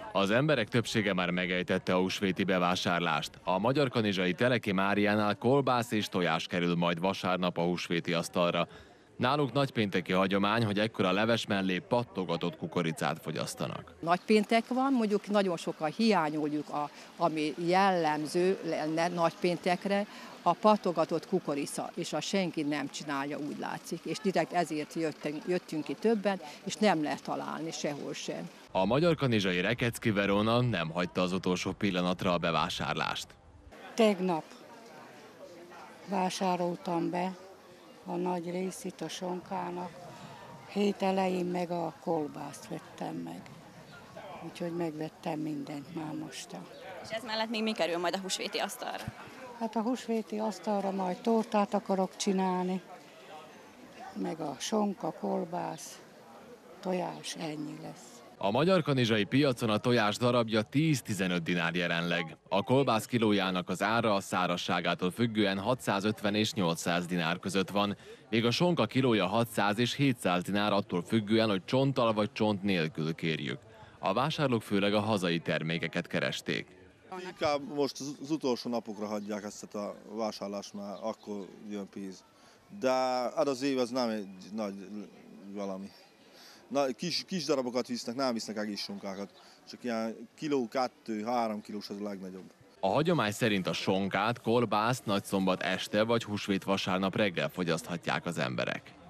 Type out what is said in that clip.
Az emberek többsége már megejtette a húsvéti bevásárlást. A Magyarkanizsai Teleki Máriánál kolbász és tojás kerül majd vasárnap a húsvéti asztalra. Náluk nagypénteki hagyomány, hogy ekkor a leves mellé pattogatott kukoricát fogyasztanak. Nagypéntek van, mondjuk nagyon sokan hiányoljuk, ami jellemző lenne nagypéntekre, a pattogatott kukorica, és a senki nem csinálja, úgy látszik. És direkt ezért jöttünk ki többen, és nem lehet találni sehol sem. A magyarkanizsai Rekecki Verona nem hagyta az utolsó pillanatra a bevásárlást. Tegnap vásároltam be a nagy részét a sonkának, hét elején meg a kolbászt vettem meg. Úgyhogy megvettem mindent már most. És ez mellett még mi kerül majd a húsvéti asztalra? Hát a húsvéti asztalra majd tortát akarok csinálni, meg a sonka, kolbász, tojás, ennyi lesz. A magyarkanizsai piacon a tojás darabja 10-15 dinár jelenleg. A kolbász kilójának az ára a szárazságától függően 650 és 800 dinár között van, míg a sonka kilója 600 és 700 dinár attól függően, hogy csonttal vagy csont nélkül kérjük. A vásárlók főleg a hazai termékeket keresték. Inkább most az utolsó napokra hagyják ezt a vásárlást, már akkor jön pénz. De az az év az nem egy nagy valami. Kis darabokat visznek, nem visznek egész sonkákat. Csak ilyen kiló, 2-3 kilós az a legnagyobb. A hagyomány szerint a sonkát, kolbászt nagyszombat este vagy húsvét vasárnap reggel fogyaszthatják az emberek.